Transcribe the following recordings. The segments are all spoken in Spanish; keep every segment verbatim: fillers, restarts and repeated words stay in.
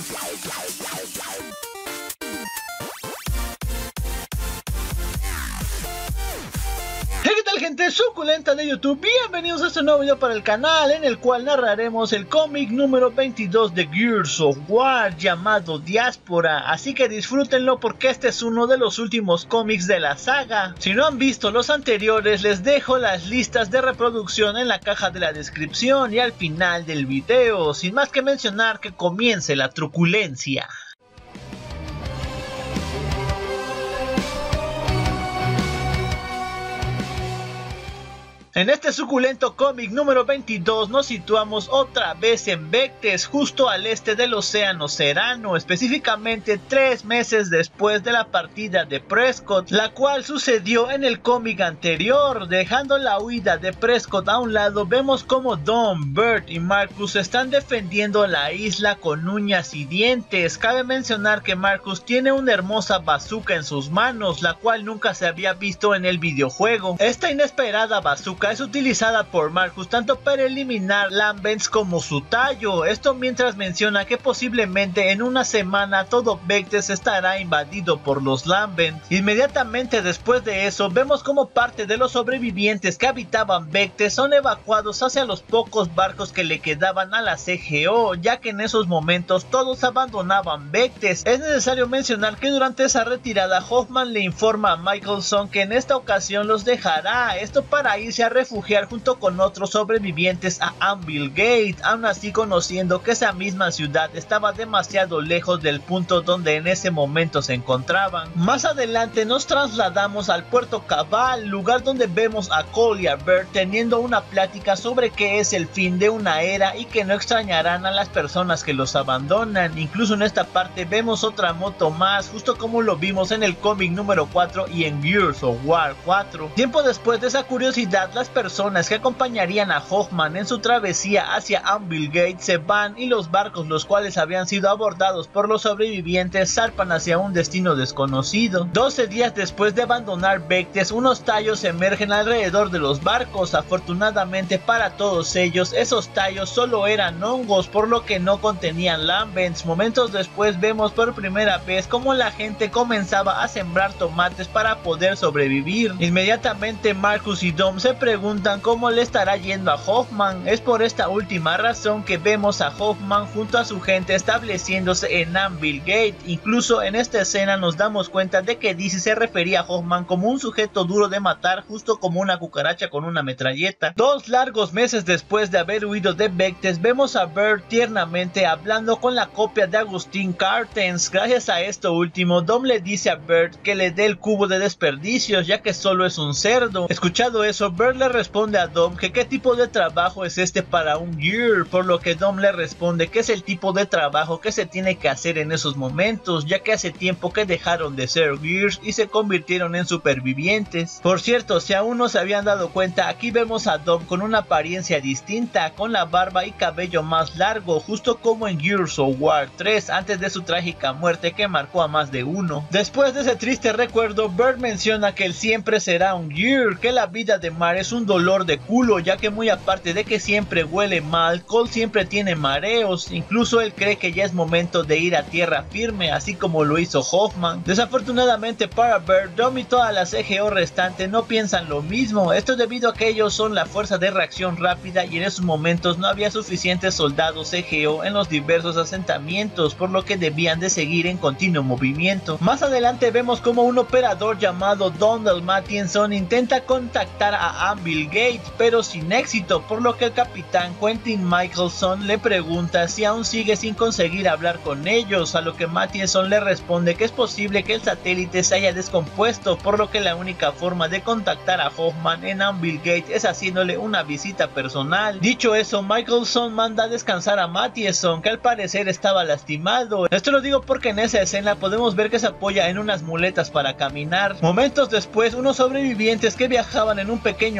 Gente suculenta de YouTube, bienvenidos a este nuevo video para el canal en el cual narraremos el cómic número veintidós de Gears of War llamado Diáspora, así que disfrútenlo porque este es uno de los últimos cómics de la saga. Si no han visto los anteriores, les dejo las listas de reproducción en la caja de la descripción y al final del video. Sin más que mencionar, que comience la truculencia. En este suculento cómic número veintidós nos situamos otra vez en Vectes, justo al este del océano Serano, específicamente tres meses después de la partida de Prescott, la cual sucedió en el cómic anterior. Dejando la huida de Prescott a un lado, vemos como Dom, Bert y Marcus están defendiendo la isla con uñas y dientes. Cabe mencionar que Marcus tiene una hermosa bazooka en sus manos, la cual nunca se había visto en el videojuego. Esta inesperada bazooka es utilizada por Marcus tanto para eliminar Lambents como su tallo. Esto mientras menciona que posiblemente en una semana todo Vectes estará invadido por los Lambents. Inmediatamente después de eso vemos como parte de los sobrevivientes que habitaban Vectes son evacuados hacia los pocos barcos que le quedaban a la C G O, ya que en esos momentos todos abandonaban Vectes. Es necesario mencionar que durante esa retirada Hoffman le informa a Michelson que en esta ocasión los dejará, esto para irse a refugiar junto con otros sobrevivientes a Anvil Gate, aún así conociendo que esa misma ciudad estaba demasiado lejos del punto donde en ese momento se encontraban. Más adelante nos trasladamos al puerto Cabal, lugar donde vemos a Cole y a Bert teniendo una plática sobre qué es el fin de una era y que no extrañarán a las personas que los abandonan. Incluso en esta parte vemos otra moto más, justo como lo vimos en el cómic número cuatro y en Gears of War cuatro. Tiempo después de esa curiosidad, las personas que acompañarían a Hoffman en su travesía hacia Anvil Gate se van y los barcos, los cuales habían sido abordados por los sobrevivientes, zarpan hacia un destino desconocido. doce días después de abandonar Vectes, unos tallos emergen alrededor de los barcos. Afortunadamente para todos ellos, esos tallos solo eran hongos, por lo que no contenían Lambents. Momentos después vemos por primera vez cómo la gente comenzaba a sembrar tomates para poder sobrevivir. Inmediatamente Marcus y Dom se preguntan cómo le estará yendo a Hoffman. Es por esta última razón que vemos a Hoffman junto a su gente estableciéndose en Anvil Gate. Incluso en esta escena nos damos cuenta de que Dizzy se refería a Hoffman como un sujeto duro de matar, justo como una cucaracha con una metralleta. Dos largos meses después de haber huido de Vectes, vemos a Bert tiernamente hablando con la copia de Agustín Cartens. Gracias a esto último, Dom le dice a Bert que le dé el cubo de desperdicios, ya que solo es un cerdo. Escuchado eso, Bert le responde a Dom que qué tipo de trabajo es este para un Gear, por lo que Dom le responde que es el tipo de trabajo que se tiene que hacer en esos momentos, ya que hace tiempo que dejaron de ser Gears y se convirtieron en supervivientes. Por cierto, si aún no se habían dado cuenta, aquí vemos a Dom con una apariencia distinta, con la barba y cabello más largo, justo como en Gears of War tres, antes de su trágica muerte que marcó a más de uno. Después de ese triste recuerdo, Bert menciona que él siempre será un Gear, que la vida de Mar es un dolor de culo, ya que muy aparte de que siempre huele mal, Cole siempre tiene mareos. Incluso él cree que ya es momento de ir a tierra firme, así como lo hizo Hoffman. Desafortunadamente para Bert, Dom y toda la C G O restante no piensan lo mismo, esto debido a que ellos son la fuerza de reacción rápida y en esos momentos no había suficientes soldados C G O en los diversos asentamientos, por lo que debían de seguir en continuo movimiento. Más adelante vemos como un operador llamado Donald Mathieson intenta contactar a Anvil Gate, pero sin éxito, por lo que el capitán Quentin Michelson le pregunta si aún sigue sin conseguir hablar con ellos, a lo que Mathieson le responde que es posible que el satélite se haya descompuesto, por lo que la única forma de contactar a Hoffman en Anvil Gate es haciéndole una visita personal. Dicho eso, Michelson manda a descansar a Mathieson, que al parecer estaba lastimado. Esto lo digo porque en esa escena podemos ver que se apoya en unas muletas para caminar. Momentos después, unos sobrevivientes que viajaban en un pequeño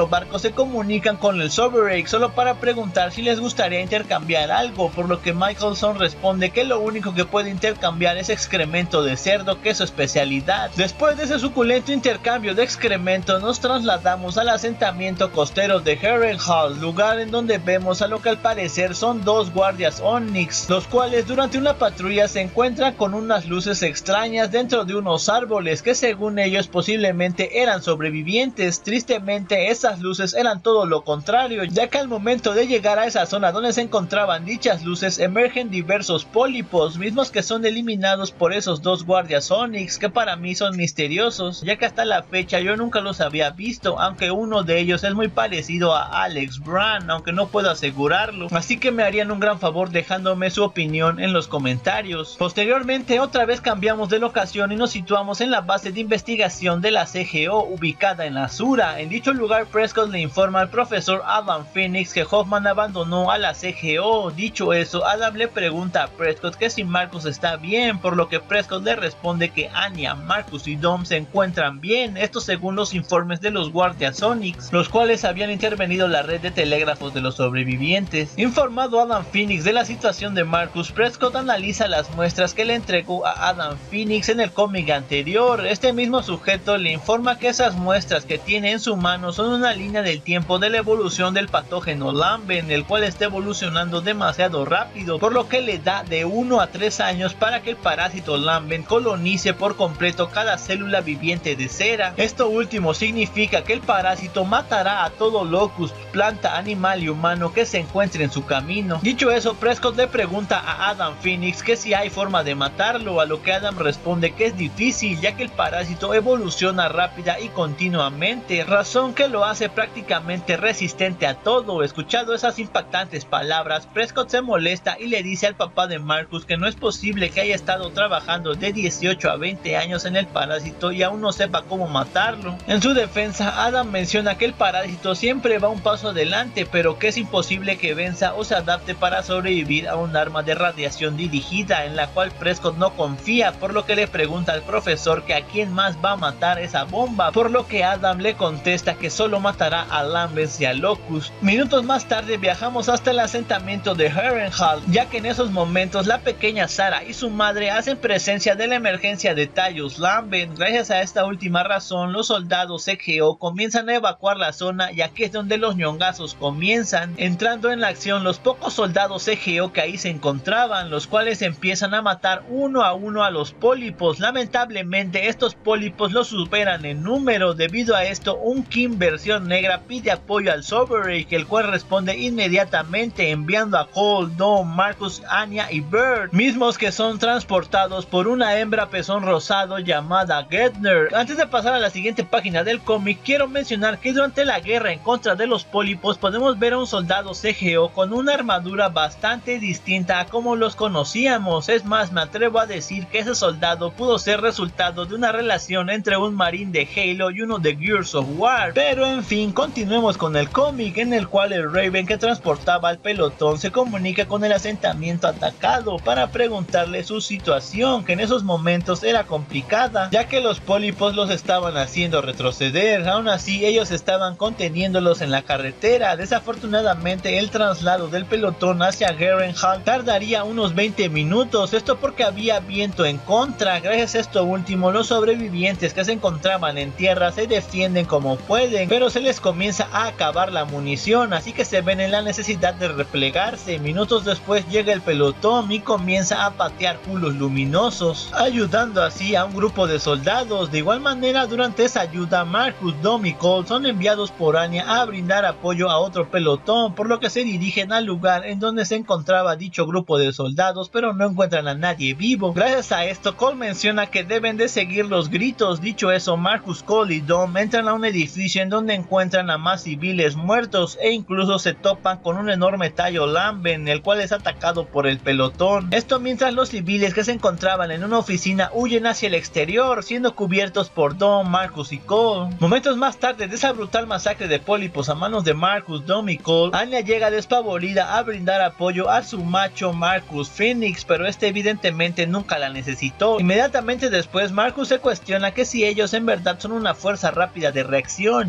pequeño barco se comunican con el Sovereign solo para preguntar si les gustaría intercambiar algo, por lo que Michelson responde que lo único que puede intercambiar es excremento de cerdo, que es su especialidad. Después de ese suculento intercambio de excremento, nos trasladamos al asentamiento costero de Harrenhal, lugar en donde vemos a lo que al parecer son dos guardias Onyx, los cuales durante una patrulla se encuentran con unas luces extrañas dentro de unos árboles que según ellos posiblemente eran sobrevivientes. Tristemente esas luces eran todo lo contrario, ya que al momento de llegar a esa zona donde se encontraban dichas luces emergen diversos pólipos, mismos que son eliminados por esos dos guardias Onyx, que para mí son misteriosos, ya que hasta la fecha yo nunca los había visto, aunque uno de ellos es muy parecido a Alex Brand, aunque no puedo asegurarlo, así que me harían un gran favor dejándome su opinión en los comentarios. Posteriormente otra vez cambiamos de locación y nos situamos en la base de investigación de la C G O ubicada en Azura. En dicho lugar Prescott le informa al profesor Adam Phoenix que Hoffman abandonó a la C G O. Dicho eso, Adam le pregunta a Prescott que si Marcus está bien, por lo que Prescott le responde que Anya, Marcus y Dom se encuentran bien, esto según los informes de los guardias Onyx, los cuales habían intervenido la red de telégrafos de los sobrevivientes. Informado Adam Phoenix de la situación de Marcus, Prescott analiza las muestras que le entregó a Adam Phoenix en el cómic anterior. Este mismo sujeto le informa que esas muestras que tiene en su mano son una línea del tiempo de la evolución del patógeno Lamben, el cual está evolucionando demasiado rápido, por lo que le da de uno a tres años para que el parásito Lamben colonice por completo cada célula viviente de cera. Esto último significa que el parásito matará a todo locust, planta, animal y humano que se encuentre en su camino. Dicho eso, Prescott le pregunta a Adam Phoenix que si hay forma de matarlo, a lo que Adam responde que es difícil, ya que el parásito evoluciona rápida y continuamente, razón que lo hace prácticamente resistente a todo. Escuchado esas impactantes palabras, Prescott se molesta y le dice al papá de Marcus que no es posible que haya estado trabajando de dieciocho a veinte años en el parásito y aún no sepa cómo matarlo. En su defensa, Adam menciona que el parásito siempre va un paso adelante, pero que es imposible que venza o se adapte para sobrevivir a un arma de radiación dirigida, en la cual Prescott no confía, por lo que le pregunta al profesor que a quién más va a matar esa bomba, por lo que Adam le contesta que solo matará a Lambens y a Locust. Minutos más tarde viajamos hasta el asentamiento de Harrenhal, ya que en esos momentos la pequeña Sarah y su madre hacen presencia de la emergencia de Tyus Lamben. Gracias a esta última razón, los soldados C G O comienzan a evacuar la zona y aquí es donde los ñongazos comienzan, entrando en la acción los pocos soldados C G O que ahí se encontraban, los cuales empiezan a matar uno a uno a los pólipos. Lamentablemente estos pólipos los superan en número. Debido a esto, un Kim versión negra pide apoyo al Sovereign, el cual responde inmediatamente enviando a Cole, Dom, Marcus, Anya y Bird, mismos que son transportados por una hembra pezón rosado llamada Gettner. Antes de pasar a la siguiente página del cómic, quiero mencionar que durante la guerra en contra de los pólipos podemos ver a un soldado C G O con una armadura bastante distinta a como los conocíamos. Es más, me atrevo a decir que ese soldado pudo ser resultado de una relación entre un marín de Halo y uno de Gears of War. Pero en fin, continuemos con el cómic, en el cual el Raven que transportaba al pelotón se comunica con el asentamiento atacado para preguntarle su situación, que en esos momentos era complicada, ya que los pólipos los estaban haciendo retroceder. Aún así, ellos estaban conteniéndolos en la carretera. Desafortunadamente, el traslado del pelotón hacia Harrenhal tardaría unos veinte minutos, esto porque había viento en contra. Gracias a esto último, los sobrevivientes que se encontraban en tierra se defienden como pueden, pero se les comienza a acabar la munición, así que se ven en la necesidad de replegarse. Minutos después llega el pelotón y comienza a patear culos luminosos, ayudando así a un grupo de soldados. De igual manera, durante esa ayuda, Marcus, Dom y Cole son enviados por Anya a brindar apoyo a otro pelotón, por lo que se dirigen al lugar en donde se encontraba dicho grupo de soldados, pero no encuentran a nadie vivo. Gracias a esto, Cole menciona que deben de seguir los gritos. Dicho eso, Marcus, Cole y Dom entran a un edificio en donde encuentran a más civiles muertos e incluso se topan con un enorme tallo Lamben, el cual es atacado por el pelotón. Esto mientras los civiles que se encontraban en una oficina huyen hacia el exterior, siendo cubiertos por Dom, Marcus y Cole. Momentos más tarde de esa brutal masacre de pólipos a manos de Marcus, Dom y Cole, Anya llega despavorida a brindar apoyo a su macho Marcus Phoenix, pero este evidentemente nunca la necesitó. Inmediatamente después, Marcus se cuestiona que si ellos en verdad son una fuerza rápida de reacción, ya que tristemente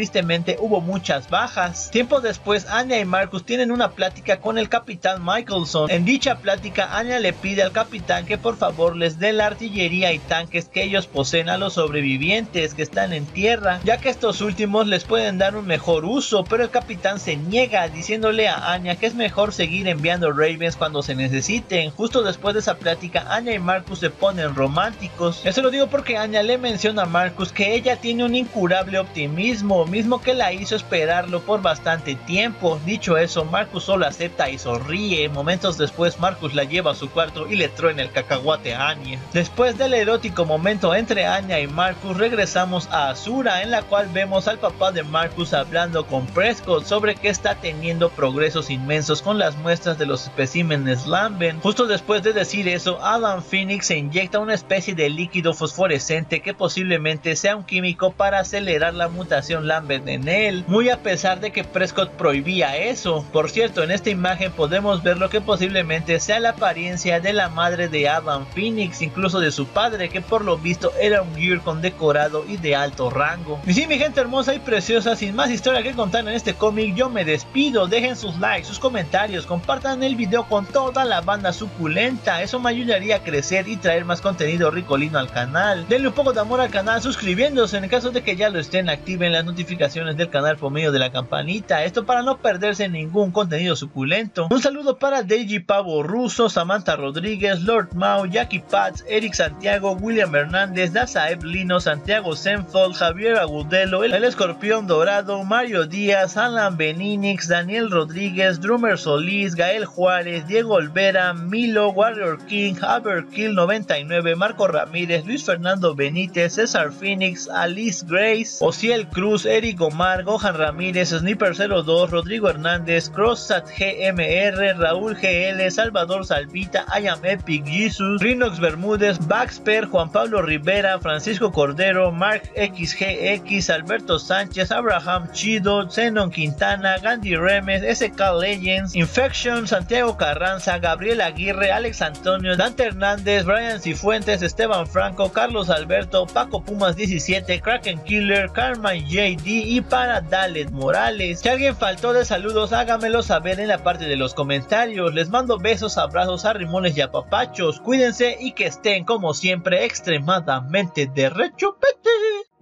tristemente hubo muchas bajas. Tiempo después, Anya y Marcus tienen una plática con el capitán Michelson. En dicha plática, Anya le pide al capitán que por favor les dé la artillería y tanques que ellos poseen a los sobrevivientes que están en tierra, ya que estos últimos les pueden dar un mejor uso, pero el capitán se niega, diciéndole a Anya que es mejor seguir enviando Ravens cuando se necesiten. Justo después de esa plática, Anya y Marcus se ponen románticos. Eso lo digo porque Anya le menciona a Marcus que ella tiene un incurable optimismo, mismo que la hizo esperarlo por bastante tiempo. Dicho eso, Marcus solo acepta y sonríe. Momentos después, Marcus la lleva a su cuarto y le truena el cacahuate a Anya. Después del erótico momento entre Anya y Marcus, regresamos a Azura, en la cual vemos al papá de Marcus hablando con Prescott sobre que está teniendo progresos inmensos con las muestras de los especímenes Lambent. Justo después de decir eso, Adam Phoenix se inyecta una especie de líquido fosforescente que posiblemente sea un químico para acelerar la mutación Lambent en él, muy a pesar de que Prescott prohibía eso. Por cierto, en esta imagen podemos ver lo que posiblemente sea la apariencia de la madre de Adam Phoenix, incluso de su padre, que por lo visto era un gear condecorado y de alto rango. Y sí, mi gente hermosa y preciosa, sin más historia que contar en este cómic, yo me despido. Dejen sus likes, sus comentarios, compartan el video con toda la banda suculenta, eso me ayudaría a crecer y traer más contenido ricolino al canal. Denle un poco de amor al canal suscribiéndose, en el caso de que ya lo estén, activen las notificaciones del canal por medio de la campanita, esto para no perderse ningún contenido suculento. Un saludo para Deji Pavo Russo, Samantha Rodríguez, Lord Mao, Jackie Pats, Eric Santiago, William Hernández, Dazaeb Lino, Santiago Senfold, Javier Agudelo, El Escorpión Dorado, Mario Díaz, Alan Beninix, Daniel Rodríguez, Drummer Solís, Gael Juárez, Diego Olvera, Milo, Warrior King, Haberkill noventa y nueve, Marco Ramírez, Luis Fernando Benítez, César Phoenix, Alice Grace, Ociel Cruz, Eric Omar, Gohan Ramírez, Sniper cero dos, Rodrigo Hernández, Crosssat G M R, Raúl G L, Salvador Salvita, I Am Epic Jesus, Rinox Bermúdez, Baxper, Juan Pablo Rivera, Francisco Cordero, Mark X G X, Alberto Sánchez, Abraham Chido, Zenon Quintana, Gandhi Remes, S K Legends, Infection, Santiago Carranza, Gabriel Aguirre, Alex Antonio, Dante Hernández, Brian Cifuentes, Esteban Franco, Carlos Alberto, Paco Pumas diecisiete, Kraken Killer, Carmen J D y para Dalet Morales. Si alguien faltó de saludos, hágamelo saber en la parte de los comentarios. Les mando besos, abrazos, arrimones y apapachos. Cuídense y que estén como siempre extremadamente de rechupete.